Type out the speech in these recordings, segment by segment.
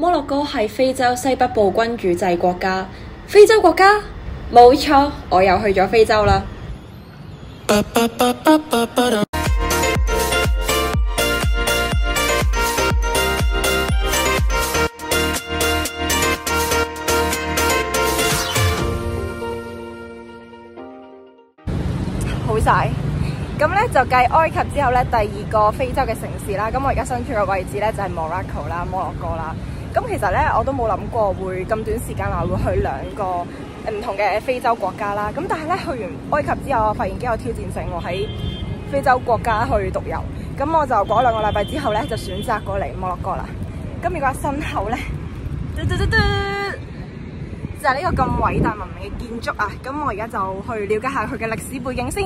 摩洛哥係非洲西北部君主制國家。非洲國家？冇錯，我又去咗非洲啦。好晒。咁咧就繼埃及之後咧，第二個非洲嘅城市啦。咁我而家身處嘅位置咧就係摩洛哥啦，摩洛哥啦。咁其實咧我都冇諗過會咁短時間內會去兩個唔同嘅非洲國家啦。咁但係咧去完埃及之後，我發現幾有挑戰性喎，喺非洲國家去獨遊。咁我就過兩個禮拜之後咧，就選擇過嚟摩洛哥啦。咁如果身後咧，就係呢個咁偉大文明嘅建築啊！咁我而家就去了解下佢嘅歷史背景先。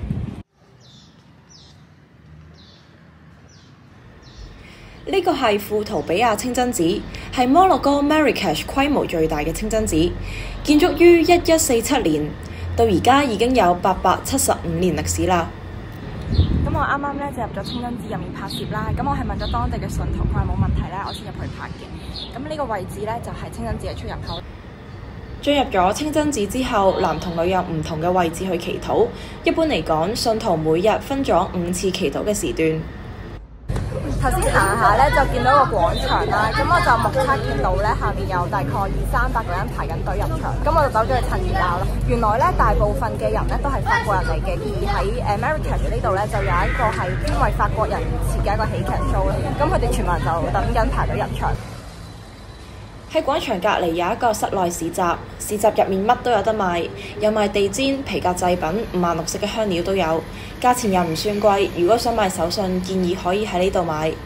呢個係庫圖比亞清真寺，係摩洛哥 Marrakech 規模最大嘅清真寺，建築於1147年，到而家已經有875年歷史啦。咁我啱啱咧就入咗清真寺入面拍攝啦。咁我係問咗當地嘅信徒，佢話冇問題咧，我先入去拍嘅。咁呢個位置咧就係清真寺嘅出入口。進入咗清真寺之後，男同女有唔同嘅位置去祈禱。一般嚟講，信徒每日分咗5次祈禱嘅時段。頭先行下咧就見到一個廣場啦，咁我就目測見到咧下面有大概200-300個人排緊隊入場，咁我就走咗去趁熱鬧啦。原來咧大部分嘅人咧都係法國人嚟嘅，而喺Marrakech呢度咧就有一個係專為法國人設嘅一個喜劇 show 啦，咁佢哋全部人就等緊排隊入場。喺廣場隔離有一個室內市集，市集入面乜都有得賣，有賣地氈、皮革製品、5顏6色嘅香料都有，價錢又唔算貴。如果想買手信，建議可以喺呢度買。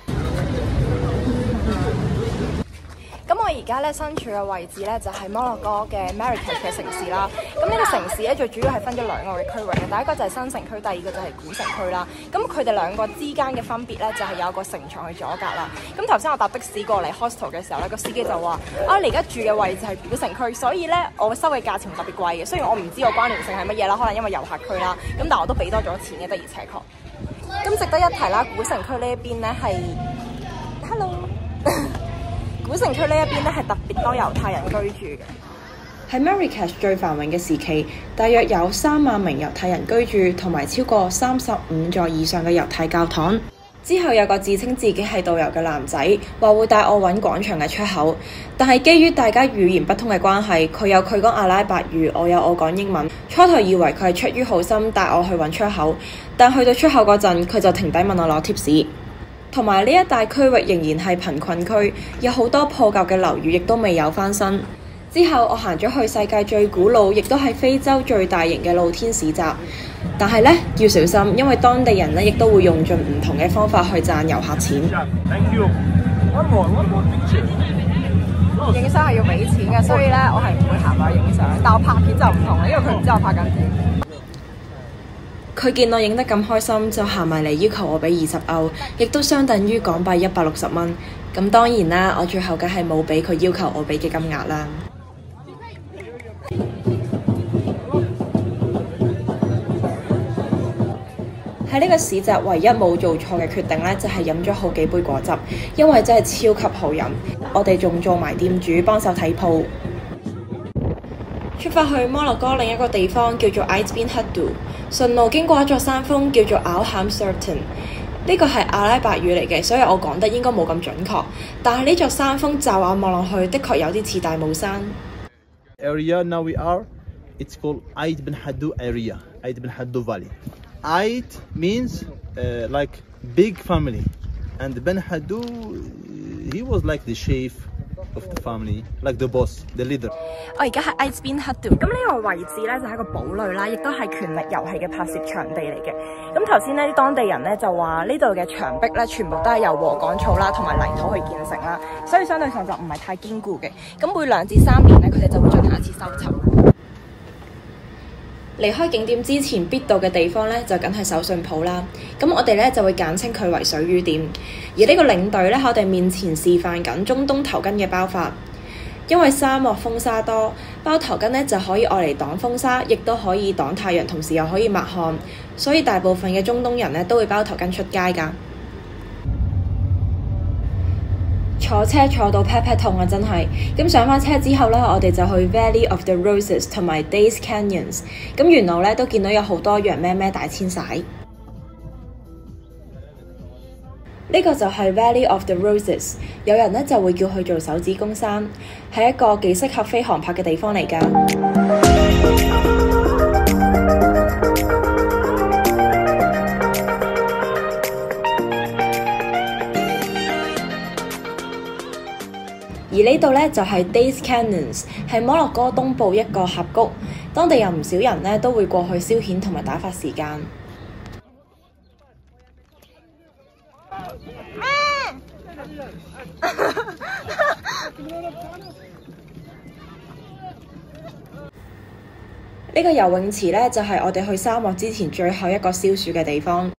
咁我而家咧身處嘅位置咧就係摩洛哥嘅 Marrakech 嘅城市啦。咁呢個城市咧最主要係分咗兩個嘅區域嘅，第一個就係新城區，第二個就係古城區啦。咁佢哋兩個之間嘅分別咧就係有個城牆去阻隔啦。咁頭先我搭的士過嚟 hostel 嘅時候咧，個司機就話：你而家住嘅位置係古城區，所以咧我收嘅價錢特別貴嘅。雖然我唔知個關聯性係乜嘢啦，可能因為遊客區啦，咁但係我都俾多咗錢嘅，的而且確。咁值得一提啦，古城區呢一邊咧係 ，hello。古城區呢一邊咧係特別多猶太人居住嘅。喺 Marrakech 最繁榮嘅時期，大約有3萬名猶太人居住，同埋超過35座以上嘅猶太教堂。之後有個自稱自己係導遊嘅男仔，話會帶我揾廣場嘅出口，但係基於大家語言不通嘅關係，佢有佢講阿拉伯語，我有我講英文。初頭以為佢係出於好心帶我去揾出口，但去到出口嗰陣，佢就停低問我攞貼士。同埋呢一帶區域仍然係貧困區，有好多破舊嘅樓宇，亦都未有翻新。之後我行咗去世界最古老，亦都係非洲最大型嘅露天市集。但係呢，要小心，因為當地人呢亦都會用盡唔同嘅方法去賺遊客錢。影相係要俾錢嘅，所以呢，我係唔會行埋去影相。但我拍片就唔同啦，因為佢唔知我拍緊片。佢見我影得咁開心，就行埋嚟要求我俾20歐，亦都相等於港幣160蚊。咁當然啦，我最後梗係冇俾佢要求我俾嘅金額啦。喺呢個市集唯一冇做錯嘅決定呢，就係飲咗好幾杯果汁，因為真係超級好飲。我哋仲做埋店主幫手睇鋪。出發去摩洛哥另一個地方叫做 Ait Bin Haddou， 順路經過一座山峰叫做 Al Hamsertan。呢個係阿拉伯語嚟嘅，所以我講得應該冇咁準確。但係呢座山峰驟眼望落去，的確有啲似大帽山。 Area now we are, it's called Ait Bin Haddou area, Ait Bin Haddou Valley. Ait means like big family, and Bin Haddou he was like the chief of the family, like the boss, the leader. 我而家喺 Ait Bin Haddou， 咁呢個位置咧就係一個堡壘啦，亦都係權力遊戲嘅拍攝場地嚟嘅。咁頭先呢啲當地人咧就話呢度嘅牆壁咧全部都係由禾稈草啦同埋泥土去建成啦，所以相對上就唔係太堅固嘅。咁每2至3年咧，佢哋就會進行一次修葺。離開景點之前必到嘅地方咧，就梗係手信鋪啦。咁我哋咧就會簡稱佢為水魚店。而呢個領隊咧喺我哋面前示範緊中東頭巾嘅包法。因為沙漠風沙多，包頭巾咧就可以愛嚟擋風沙，亦都可以擋太陽，同時又可以抹汗，所以大部分嘅中東人咧都會包頭巾出街㗎。 坐車坐到 pat pat 痛啊，真係。咁上翻車之後呢，我哋就去 Valley of the Roses 同埋 Days Canyons。咁沿路呢都見到有好多羊咩咩大遷徙。呢個就係 Valley of the Roses， 有人呢就會叫佢做手指公山，係一個幾適合飛航拍嘅地方嚟㗎。而呢度呢，就係 Days Canyons， 係摩洛哥東部一個峽谷，當地有唔少人呢都會過去消遣同埋打發時間。呢個游泳池呢，就係我哋去沙漠之前最後一個消暑嘅地方。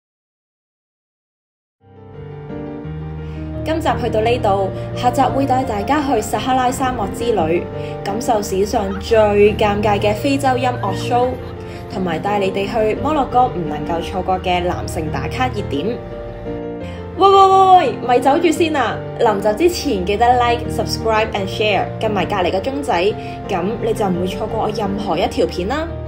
今集去到呢度，下集會帶大家去撒哈拉沙漠之旅，感受史上最尷尬嘅非洲音樂 show， 同埋帶你哋去摩洛哥唔能夠錯過嘅藍城打卡熱點。喂，咪走住先啊！臨走之前記得 like、subscribe and share， 撳埋隔離個鐘仔，咁你就唔會錯過我任何一條片啦〜